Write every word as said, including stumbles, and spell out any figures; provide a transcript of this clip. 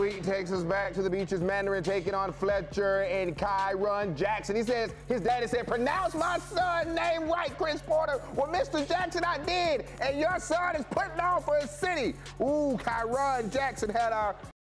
tweet takes us back to the beaches. Mandarin taking on Fletcher and Kieren Jackson. He says his daddy said, pronounce my son's name right, Chris Porter. Well, Mister Jackson, I did, and your son is putting on for his city. Ooh, Kieren Jackson had our